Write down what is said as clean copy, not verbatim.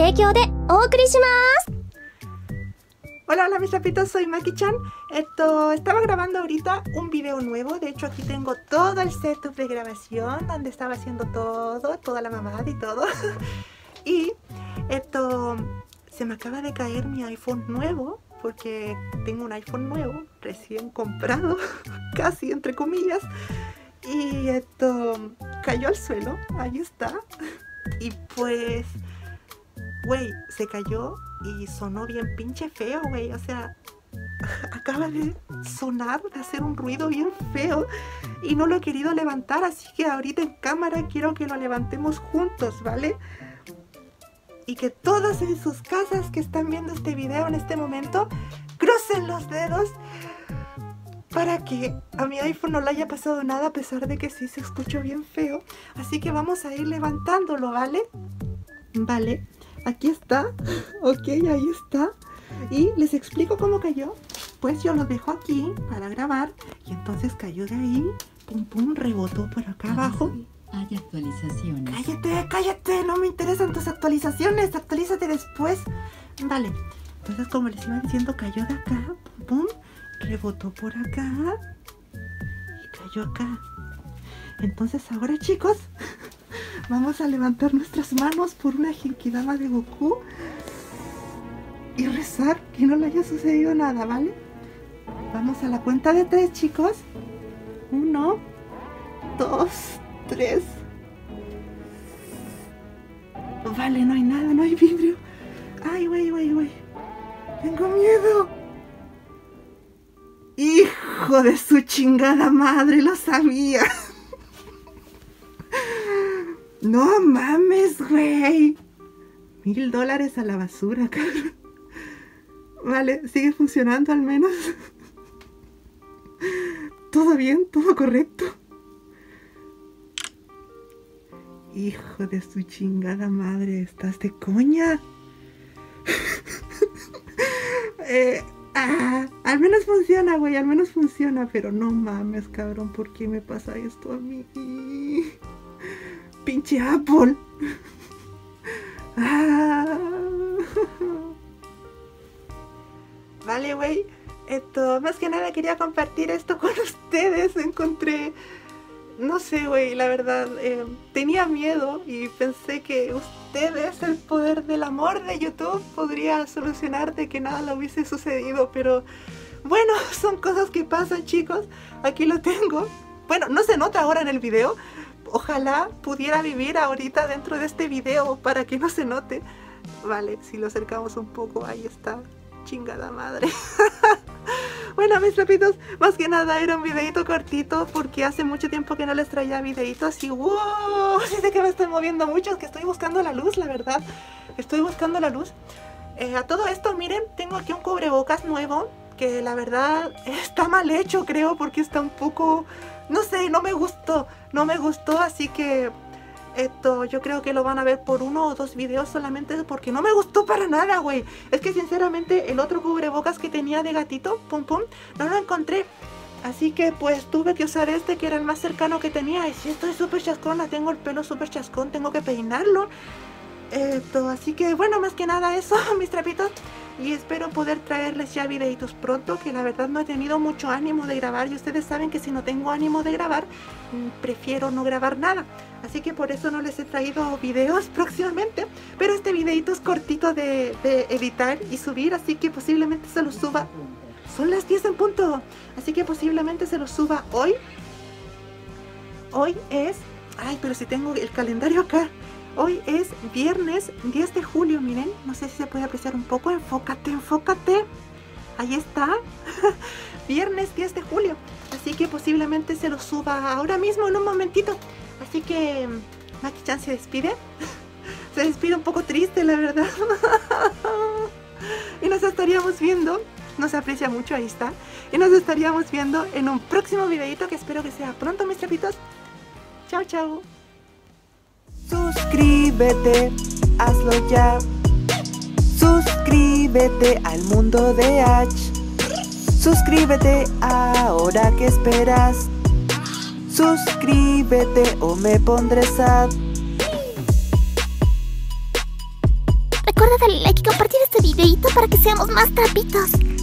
提供でお送りします。 Hola, hola mis rapitos, soy Maki-chan. Estaba grabando ahorita un video nuevo. De hecho aquí tengo todo el setup de grabación donde estaba haciendo toda la mamada y todo. Y se me acaba de caer mi iPhone nuevo, porque tengo un iPhone nuevo, recién comprado, casi entre comillas. Y cayó al suelo, ahí está. Y pues, güey, se cayó y sonó bien pinche feo, güey. O sea, acaba de sonar, de hacer un ruido bien feo. Y no lo he querido levantar, así que ahorita en cámara quiero que lo levantemos juntos, ¿vale? Y que todos en sus casas que están viendo este video en este momento crucen los dedos para que a mi iPhone no le haya pasado nada, a pesar de que sí se escuchó bien feo. Así que vamos a ir levantándolo, ¿vale? Vale, aquí está. Ok, ahí está. Y les explico cómo cayó. Pues yo lo dejo aquí para grabar y entonces cayó de ahí, pum pum, rebotó por acá abajo. Hay actualizaciones. Cállate, cállate, no me interesan tus actualizaciones, actualízate después. Vale, entonces como les iba diciendo, cayó de acá, pum pum, rebotó por acá y cayó acá. Entonces ahora, chicos, vamos a levantar nuestras manos por una Genkidama de Goku y rezar que no le haya sucedido nada, ¿vale? Vamos a la cuenta de 3, chicos. 1, 2, 3. Vale, no hay nada, no hay vidrio. Ay, güey. Tengo miedo. Hijo de su chingada madre, lo sabía. No mames, güey. $1000 a la basura, cabrón. Vale, sigue funcionando al menos. Todo bien, todo correcto. Hijo de su chingada madre, ¿estás de coña? Al menos funciona, güey, al menos funciona. Pero no mames, cabrón, ¿por qué me pasa esto a mí? Pinche Apple. Vale, güey, más que nada quería compartir esto con ustedes. Encontré, no sé, güey, la verdad, tenía miedo y pensé que ustedes, el poder del amor de YouTube, podría solucionar de que nada le hubiese sucedido. Pero bueno, son cosas que pasan, chicos. Aquí lo tengo. Bueno, no se nota ahora en el video. Ojalá pudiera vivir ahorita dentro de este video para que no se note. Vale, si lo acercamos un poco, ahí está. Chingada madre. Bueno, mis rapitos, más que nada era un videito cortito porque hace mucho tiempo que no les traía videitos y wow, sí sé que me estoy moviendo mucho, es que estoy buscando la luz, la verdad. Estoy buscando la luz. A todo esto, miren, tengo aquí un cubrebocas nuevo que la verdad está mal hecho, creo, porque está un poco, no sé, no me gustó, así que yo creo que lo van a ver por 1 o 2 videos solamente porque no me gustó para nada, güey. Es que sinceramente el otro cubrebocas que tenía de gatito, pum pum, no lo encontré. Así que pues tuve que usar este que era el más cercano que tenía. Y si estoy súper chascona, tengo el pelo súper chascón, tengo que peinarlo. Así que bueno, más que nada eso, mis trapitos. Y espero poder traerles ya videitos pronto, que la verdad no he tenido mucho ánimo de grabar. Y ustedes saben que si no tengo ánimo de grabar, prefiero no grabar nada. Así que por eso no les he traído videos próximamente. Pero este videito es cortito de editar y subir, así que posiblemente se lo suba. Son las 10 en punto, así que posiblemente se lo suba hoy. Hoy es... Ay, pero si tengo el calendario acá. Hoy es viernes 10 de julio, miren. No sé si se puede apreciar un poco. Enfócate, enfócate. Ahí está. Viernes 10 de julio. Así que posiblemente se lo suba ahora mismo, en un momentito. Así que Maki-chan se despide. Se despide un poco triste, la verdad. Y nos estaríamos viendo. No se aprecia mucho, ahí está. Y nos estaríamos viendo en un próximo videito que espero que sea pronto, mis trapitos. Chao, chao. Suscríbete, hazlo ya. Suscríbete al mundo de H. Suscríbete ahora, que esperas. Suscríbete o me pondré sad. Recuerda darle like y compartir este videito para que seamos más trapitos.